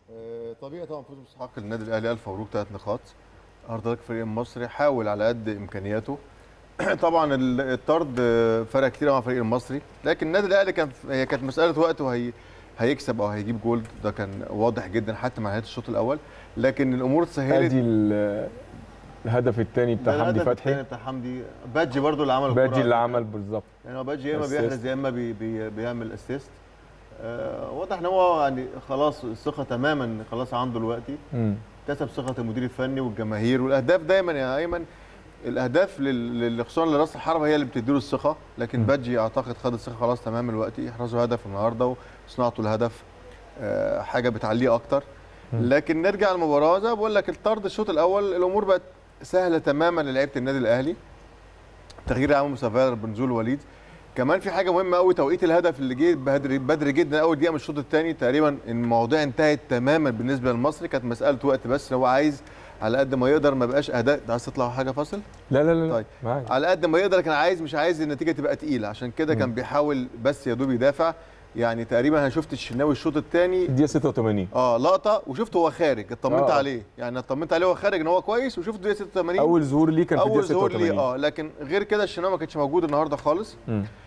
طبيعي طبعا فوز مستحق للنادي الاهلي، الف مبروك 3 نقاط. النهارده الفريق المصري حاول على قد امكانياته. طبعا الطرد فرق كتير مع الفريق المصري، لكن النادي الاهلي هي كانت مساله وقت هيكسب او هيجيب جول، ده كان واضح جدا حتى مع نهايه الشوط الاول، لكن الامور اتسهلت. ادي الهدف الثاني بتاع حمدي فتحي. الثاني بتاع حمدي، بادجي برضو اللي عمل بادجي اللي عمل بالظبط، يعني هو بادجي يا اما بيحرز يا اما بيعمل اسيست. واضح ان هو يعني خلاص الثقه تماما خلاص عنده دلوقتي. اكتسب ثقه المدير الفني والجماهير، والاهداف دايما يا ايمن، الاهداف خصوصا لراس الحربه هي اللي بتديله الثقه، لكن بادجي اعتقد خد الثقه خلاص تمام الوقت، يحرزوا هدف النهارده وصناعته الهدف حاجه بتعليه اكتر. لكن نرجع للمباراه، زي ما بقول لك الطرد الشوط الاول الامور بقت سهله تماما للعيبه النادي الاهلي. تغيير عامل مسافر بنزول وليد. كمان في حاجه مهمه قوي، توقيت الهدف اللي جه بدري جدا اول دقيقه من الشوط الثاني، تقريبا المواضيع انتهت تماما بالنسبه للمصري، كانت مساله وقت بس، هو عايز على قد ما يقدر ما بقاش اداء. عايز تطلع حاجه فاصل؟ لا لا لا طيب معاك. على قد ما يقدر كان مش عايز النتيجه تبقى تقيله، عشان كده كان بيحاول بس يا دوب يدافع. يعني تقريبا انا شفت الشناوي الشوط الثاني الدقيقه 86 لقطه، وشفته هو خارج، اطمنت عليه، يعني اطمنت عليه وهو خارج ان هو كويس، وشفته الدقيقه 86 اول ظهور ليه كان في الدقيقه 86 اول ظهور ليه. لكن غير كده الشناوي ما كانش موجود النهارده خالص.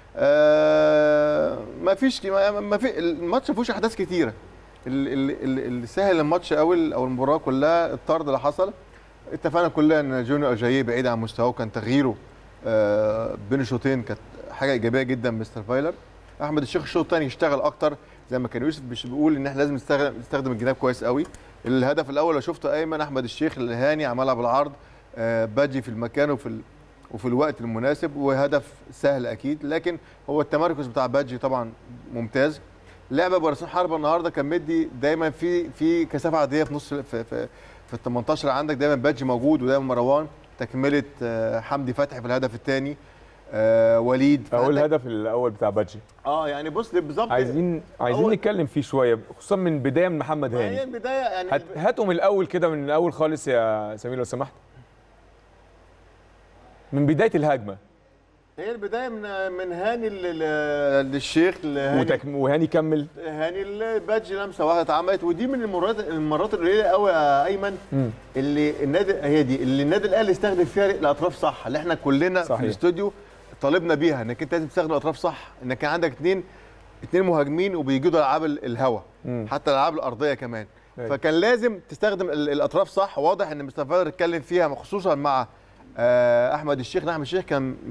ما في الماتش ما فيهوش احداث كتيره. اللي سهل الماتش قوي او المباراه كلها الطرد اللي حصل. اتفقنا كلنا ان جونيور اجاييه بعيد عن مستواه، كان تغييره بين الشوطين كانت حاجه ايجابيه جدا. مستر فايلر احمد الشيخ الشوط الثاني يشتغل اكتر، زي ما كان يوسف بيقول ان احنا لازم نستخدم الجناب كويس قوي. الهدف الاول لو شفته ايمن، احمد الشيخ الهاني عملها بالعرض، باجي في المكان وفي الوقت المناسب، وهدف سهل اكيد. لكن هو التمركز بتاع باجي طبعا ممتاز. لعبه براسين حربه النهارده كان مدي دايما في كثافه عاديه في نص في ال 18 عندك دايما باجي موجود، ودايما مروان تكمله حمدي فتحي في الهدف الثاني، وليد الهدف الاول بتاع باجي. يعني بص بالظبط عايزين نتكلم فيه شويه، خصوصا من بدايه من محمد هاني. هي البدايه يعني هاتوا من الاول كده، من الاول خالص يا سمير لو سمحت، من بدايه الهجمه. هي البدايه من هاني للشيخ وهاني كمل، هاني البادج لمسه واحده اتعملت، ودي من المرات القليله قوي يا ايمن اللي النادي الاهلي استخدم فيها الاطراف صح، اللي احنا كلنا صحيح. في الاستوديو طالبنا بيها انك انت لازم تستخدم الاطراف صح، انك كان عندك اتنين مهاجمين وبيجيدوا العاب الهوا، حتى الالعاب الارضيه كمان. فكان لازم تستخدم الاطراف صح. واضح ان مستر فايلر اتكلم فيها خصوصا مع احمد الشيخ. احمد الشيخ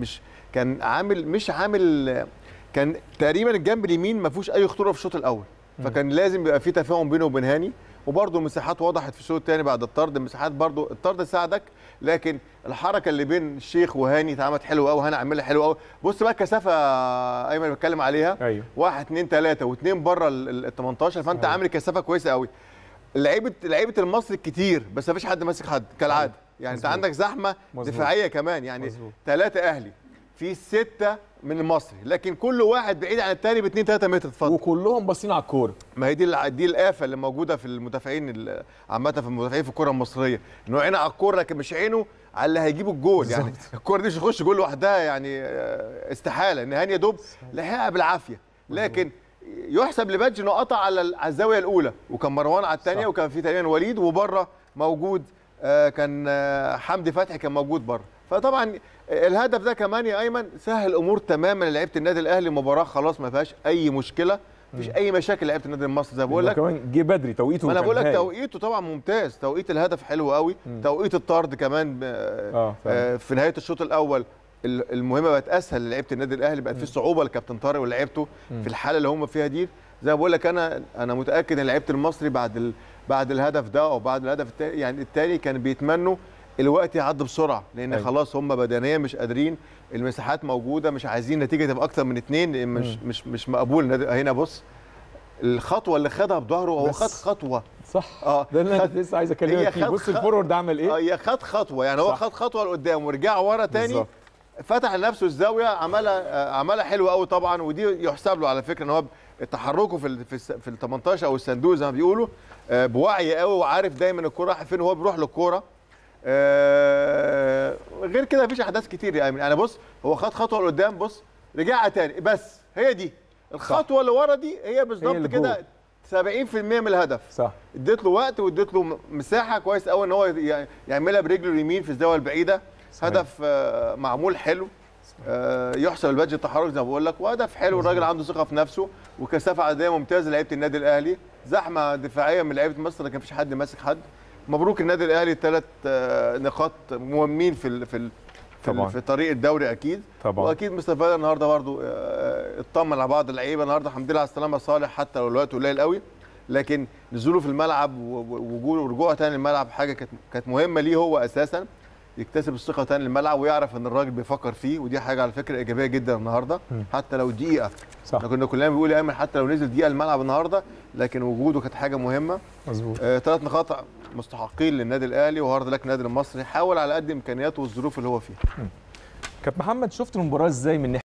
كان تقريبا الجنب اليمين ما فيهوش اي خطوره في الشوط الاول، فكان لازم يبقى في تفاهم بينه وبين هاني. وبرده المساحات وضحت في الشوط الثاني بعد الطرد، المساحات برده الطرد ساعدك، لكن الحركه اللي بين الشيخ وهاني اتعملت حلوه قوي، هاني عاملها حلوه قوي. بص بقى الكثافه ايمن بتكلم عليها، أيوه. 1 2 3 و2 بره ال 18، فانت عامل كثافه كويسه قوي. لعيبه المصري كتير بس ما فيش حد ماسك حد كالعاده، يعني انت عندك زحمه دفاعيه كمان، يعني 3 اهلي في 6 من المصري، لكن كل واحد بعيد عن الثاني ب 2 3 متر. اتفضل. وكلهم باصين على الكوره. ما هي دي الآفة اللي موجوده في المدافعين عامه، في المدافعين في الكره المصريه، انه عينه على الكوره لكن مش عينه على اللي هيجيب الجول. يعني الكوره دي مش هتخش جول لوحدها، يعني استحاله. ان هاني دوب لحقها بالعافيه، لكن يحسب لبادجي انه قطع على الزاويه الاولى، وكان مروان على الثانيه، وكان في تقريبا وليد، وبره موجود كان حمدي فتحي كان موجود بره. فطبعا الهدف ده كمان يا ايمن سهل امور تماما لعيبه النادي الاهلي. مباراه خلاص ما فيهاش اي مشكله، مفيش اي مشاكل لعيبه النادي المصري. زي ما بقول لك كمان جه بدري توقيته، انا بقول لك توقيته طبعا ممتاز، توقيت الهدف حلو قوي، توقيت الطرد كمان في نهايه الشوط الاول المهمه بقت اسهل لعيبه النادي الاهلي، بقت في صعوبه لكابتن طارق ولعيبته في الحاله اللي هم فيها دي. زي ما بقول لك انا متاكد ان لعيبه المصري بعد الهدف ده او بعد الهدف الثاني، يعني الثاني، كان بيتمنوا الوقت يعدي بسرعه، لان خلاص هم بدنيا مش قادرين، المساحات موجوده، مش عايزين نتيجه تبقى اكتر من 2، مش مقبول. هنا بص الخطوه اللي خدها بظهره، هو خد خطوه صح. ده اللي انا لسه عايز اكلمك فيه. بص الفورورد عمل ايه؟ هي خد خطوه، يعني هو خد خطوه لقدام ورجع ورا تاني بالزبط. فتح لنفسه الزاويه، عملها حلوه قوي طبعا، ودي يحسب له على فكره ان هو تحركه في ال 18 او الصندوق زي ما بيقولوا بوعي قوي، وعارف دايما الكوره رايحه فين وهو بيروح للكوره. غير كده مفيش احداث كتير يا ايمن. انا بص هو خد خطوه لقدام، بص رجع تاني، بس هي دي الخطوه اللي ورا دي هي بالظبط كده 70% من الهدف. صح. اديت له وقت واديت له مساحه كويس قوي ان هو يعملها برجله اليمين في الزاويه البعيده. صحيح. هدف معمول حلو، يحسب البادج التحرك زي ما بقول لك، وهدف حلو. الراجل عنده ثقه في نفسه وكثافه عدديه ممتازه لعيبه النادي الاهلي، زحمه دفاعيه من لعيبه مصر لكن مفيش حد ماسك حد. مبروك النادي الاهلي 3 نقاط مهمين في طريق الدوري اكيد طبعا. واكيد مستر فايلر النهارده برضو اطمن على بعض اللعيبه النهارده. الحمد لله على السلامه صالح، حتى لو الوقت قليل قوي لكن نزوله في الملعب ووجوده ورجوعه تاني للملعب حاجه كانت مهمه ليه هو اساسا، يكتسب الثقه تاني للملعب ويعرف ان الراجل بيفكر فيه، ودي حاجه على فكره ايجابيه جدا النهارده. حتى لو دقيقه، صح. كنا كلنا بنقول يا ايمن حتى لو نزل دقيقه الملعب النهارده لكن وجوده كانت حاجه مهمه. مظبوط. 3 نقاط مستحقين للنادي الاهلي وهارد لك النادي المصري، حاول على قد امكانياته والظروف اللي هو فيها. كابتن محمد، شفت المباراه ازاي من